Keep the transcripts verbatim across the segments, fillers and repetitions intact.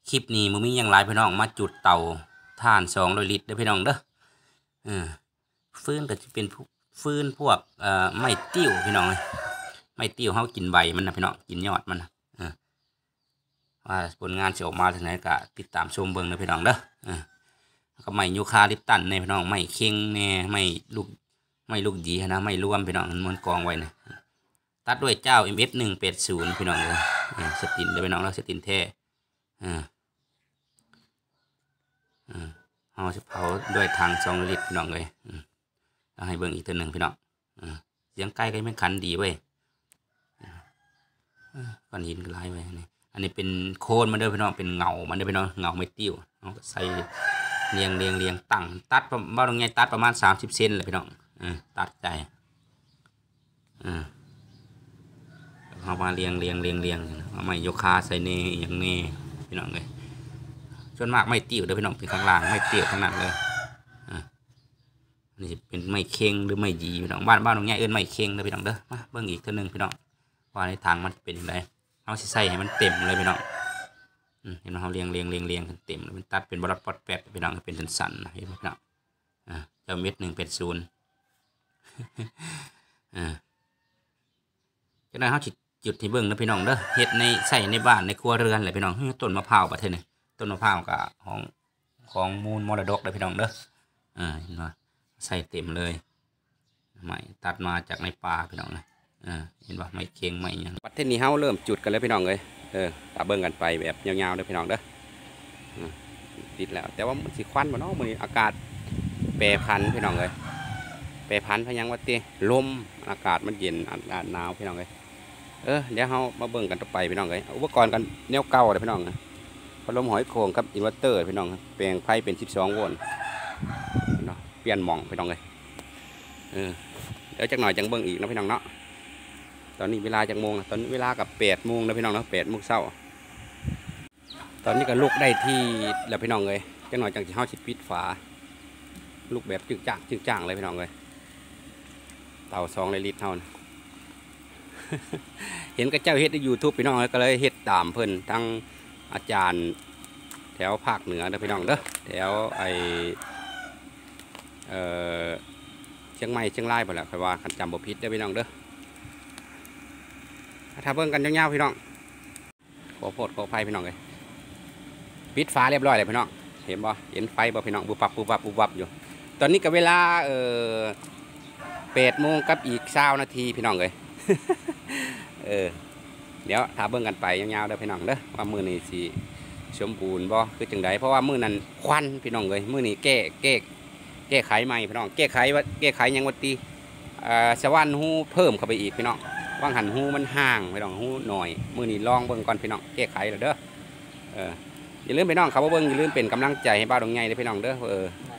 คลิปนี้มึงมีอย่างไรพี่น้องมาจุดเตาถ่านสองร้อยลิตรเด้อพี่น้องเด้อเออฟืนก็จะเป็นฟืนพวกเอ่อไม้ติ้วพี่น้องเลยไม้ติ้วเขากินใบมันนะพี่น้องกินยอดมันนะเออว่าผลงานจะออกมาถึงไหนก็ติดตามชมเบิ่งนะพี่น้องเด้อเออก็ไม้ยูคาลิปตันเนี่ยพี่น้องไม้เค็งเนี่ยไม้ลูกไม้ลูกดีนะไม้รวมพี่น้องมันม้วนกองไว้นะตัดด้วยเจ้า เอ็ม เอส หนึ่งแปดศูนย์พี่น้องเลยสตินเด้อพี่น้องแล้วสตินแท้อ่าอ่าเราจะเผาด้วยทางสองลิตรพี่น้องเลยเราให้เบิ่งอีกตัวหนึ่งพี่น้องเสียงใกล้ก็ไม่คันดีเว้ยก้อนหินก็ลายไว้นี่อันนี้เป็นโคนมันเด้อพี่น้องเป็นเงามันเด้อพี่น้องเงาไม่ติ้วเราใส่เรียงเรียงเรียงตั้งตัดบ้านตรงนี้ตัดประมาณสามสิบเซนเลยพี่น้องตัดใจเอามาเรียงเรียงเรียงเรียงเอาไม้โยคาใส่เนอย่างเนพี่น้องเลยส่วนมากไม่ติ้วเด้อพี่น้องเป็นข้างล่างไม่ติ้วข้างนั้นเลยอ่านี่เป็นไม่เค็งหรือไม่ดีพี่น้องบ้านบ้านตรงนี้เอิ้นไม่เค็งเด้อพี่น้องเด้อมาเบิ่งอีกตัวหนึ่งพี่น้องว่าในทางมันเป็นยังไงเอาใส่ให้มันเต็มเลยพี่น้องเห็นไหมเขาเรียงเรียงเรียงเรียงกันเต็มแล้วมันตัดเป็นบล็อตปอดแปดพี่น้องเป็นสันๆเห็นไหมพี่น้องอ่าเจ้าเม็ดหนึ่งเป็นศูนย์อ่าจากนั้นเขาจุดที่เบิ่งนะพี่น้องเด้อเห็ดในใส่ในบ้านในครัวเรือนเลยพี่น้องต้นมะพร้าวประเทศนี้ต้นมะพร้าวกับของของมูลมรดกเลยพี่น้องเด้ออ่าเห็นไหมใส่เต็มเลยไม้ตัดมาจากในป่าพี่น้องนะอ่าเห็นว่าไม้เค็งไม้ยังประเทศนี้เขาเริ่มจุดกันแล้วพี่น้องเลยเออตาเบิ่งกันไปแบบยาวๆเลยพี่น้องเด้อติดแล้วแต่ว่ามันสีควันมาเนาะมันอากาศแปรพันพี่น้องเลยแปรพันพยังว่าเตะลมอากาศมันเย็นอากาศหนาวพี่น้องเลยเออเดี๋ยวเรามาเบิ่งกันต่อไปพี่น้องเลยอุปกรณ์กันแนวเก่าเลยพี่น้องนะพัดลมหอยโข่งกับอินเวอร์เตอร์พี่น้องแปลงไฟเป็นสิบสองโวลต์เนาะเปลี่ยนหม่องพี่น้องเลยเออเดี๋ยวจักหน่อยจังเบิ่งอีกนะพี่น้องเนาะตอนนี้เวลาจังโมงตอนนี้เวลากับแปดโมงนะพี่น้องเนาะแปดโมงเช้าตอนนี้ก็ลุกได้ที่แล้วพี่น้องเลยจังหน่อยจังจะเข้าชิดปิดฝาลุกแบบจึกจ้างจึกจ้างเลยพี่น้องเลยเตาสองลิตรเท่านั้นเห็นกระเจ้าเฮ็ดในยูทูบพี่น้องก็เลยเฮ็ดตามเพิ่นทั้งอาจารย์แถวภาคเหนือนะพี่น้องเด้อแถวไอเอ่อเชียงใหม่เชียงรายไปแล้วใครว่าขันจำบ่ผิดได้พี่น้องเด้อถ้าเบิ่งกันยาวๆพี่น้องขอโทษขออภัยพี่น้องเลยปิดฝาเรียบร้อยเลยพี่น้องเห็นบ่เห็นไฟบ่พี่น้องบุบปับบุบปับบุบปับอยู่ตอนนี้กับเวลาเอ่อแปดโมงกับอีกเช้านาทีพี่น้องเลยเออเดี๋ยวถ้าเบิ่งกันไปยาวๆเด้อพี่น้องเด้อว่ามือนี้สิสมบูรณ์บ่คือจังไดเพราะว่ามือนั้นควันพี่น้องเลยมือนี้แก้แก้แก้ไขใหม่พี่น้องแก้ไขว่าแก้ไขยังวัดตีอ่าสวรรค์หูเพิ่มเข้าไปอีกพี่น้องว่างหันหูมันห่างพี่น้องหูหน่อยมือนี้ลองเบิ่งก่อนพี่น้องแก้ไขแล้วเด้อเอออย่าลืมพี่น้องครับว่าเบิ่งอย่าลืมเป็นกำลังใจให้บ้านดงใหญ่เด้อพี่น้องเด้อเอ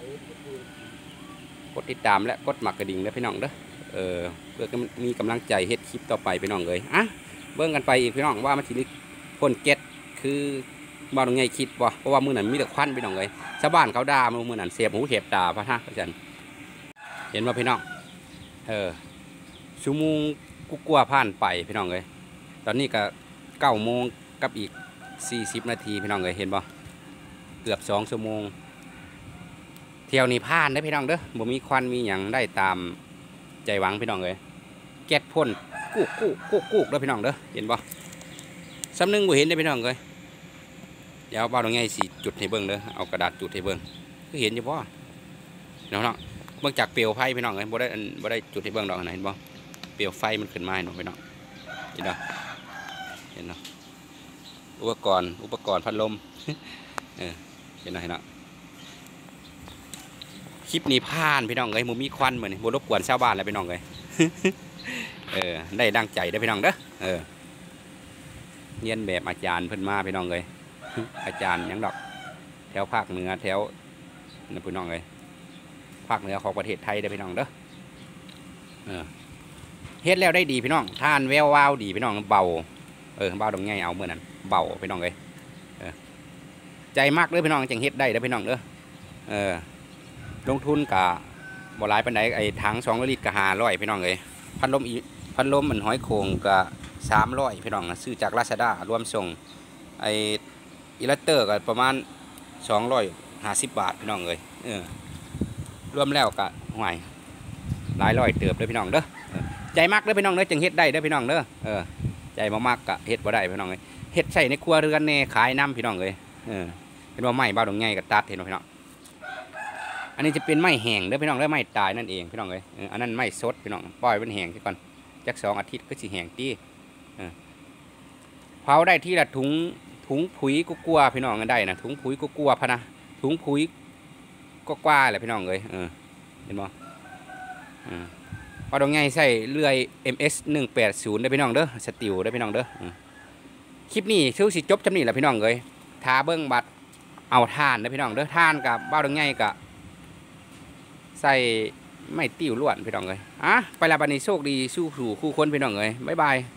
อกดติดตามและกดหมักกระดิ่งเด้อพี่น้องเด้อเออเพื่อมีกำลังใจเฮ็ดคลิปต่อไปพี่น้องเลยอ่ะเบิ่งกันไปอีกพี่น้องว่ามันสิพ่นเก็ตคือบ้านตรงไงคิดบ่เพราะว่ามือนั้นมีแต่ควันพี่น้องเลยชาวบ้านเขาด่ามือนั้นเสียบหูเสียบตาพระท่าพระจันเห็นว่าพี่น้องเออชั่วโมงกุ๊กกัวผ่านไปพี่น้องเลยตอนนี้ก็เก้าโมงกับอีกสี่สิบนาทีพี่น้องเลยเห็นบ่เกือบสองชั่วโมงเที่ยวนี้ผ่านได้พี่น้องเด้อบ่มีควันมีอย่างได้ตามใจหวังพี่น้องเลยแก๊สพ่นกุ๊กกุ๊กกุ๊กกุ๊กเด้อพี่น้องเด้อเห็นบ่ซ้ำนึงบ่เห็นได้พี่น้องเลยเดี๋ยวบ้านตรงไงสิจุดให้เบิ่งเด้อเอากระดาษจุดให้เบิ่งคือเห็นอยู่บ่เนาะเบิ่งจากเปลวไฟพี่น้องเลยบ่ได้บ่ได้จุดให้เบิ่งดอกนะเห็นบ่เปลวไฟมันขึ้นมาเห็นบ่พี่น้องเห็นบ่เห็นเนาะอุปกรณ์อุปกรณ์พัดลมเออเห็นเนาะเห็นเนาะคลิปนี้ผ่านพี่น้องเลยมุมมีควันเหมือนบนรบกวนชาวบ้านแล้วพี่น้องเลยเออได้ดังใจได้พี่น้องเด้อเออเรียนแบบอาจารย์เพิ่นมาพี่น้องเลยอาจารย์ยังดอกแถวภาคเหนือแถวนี่พี่น้องเลยภาคเหนือของประเทศไทยได้พี่น้องเด้อเออเฮ็ดแล้วได้ดีพี่น้องท่านแวววาวดีพี่น้องเบาเออเบาตรงไงเอาเมื่อนั้นเบาพี่น้องเลยเออใจมากเลยพี่น้องจังเฮ็ดได้เด้อพี่น้องเด้อเออลงทุนกับบ่หลายปานใดไอ้ถังสองลิตรกับห้าร้อยพี่น้องเลยพัดลมอีพัดลมมันหอยโข่งกับสามร้อยพี่น้องนะซื้อจากลาซาด้ารวมส่งไอ้อิลัตเตอร์ก็ประมาณสองร้อยห้าสิบบาทพี่น้องเลยเออรวมแล้วก็ห่วยหลายร้อยเติบเลยพี่น้องเด้อใจมากเด้อพี่น้องเด้อจึงเฮ็ดได้เด้อพี่น้องเด้อเออใจมากๆก็เฮ็ดบ่ได้พี่น้องเลยเฮ็ดใส่ในครัวเรือนแน่ขายน้ำพี่น้องเลยเออเป็นว่าไม้บ้าดงใหญ่ก็ตัดเห็นบ่พี่น้องอันนี้จะเป็นไม้แห้งเด้อพี่น้องเด้อไม้ตายนั่นเองพี่น้องเลยอันนั้นไม้สดพี่น้องปล่อยมันแห้งก่อนจักสองอาทิตย์ก็สิแห้งตีเผาได้ที่ละถุงถุงผุยก็กลัวพี่น้องกันได้นะถุงผุยก็กลัวพะนะถุงผุยก็กว่าแหละพี่น้องเลยเออเห็นบ่อืมพอตรงไงใส่เลื่อย เอ็ม เอส หนึ่งแปดศูนย์ได้พี่น้องเด้อสติลได้พี่น้องเด้อคลิปนี้ชื่อสิจบจำนี่แหละพี่น้องเลยทาเบิ้งบัดเอาท่านได้พี่น้องเด้อท่านกับบ้าตรงไงกับใส่ไม่ติ้วล้วนพี่น้องเลยอ่ะไปละบันนี้โชคดีสู้สู่คู่คนพี่น้องเลยบ๊ายบาย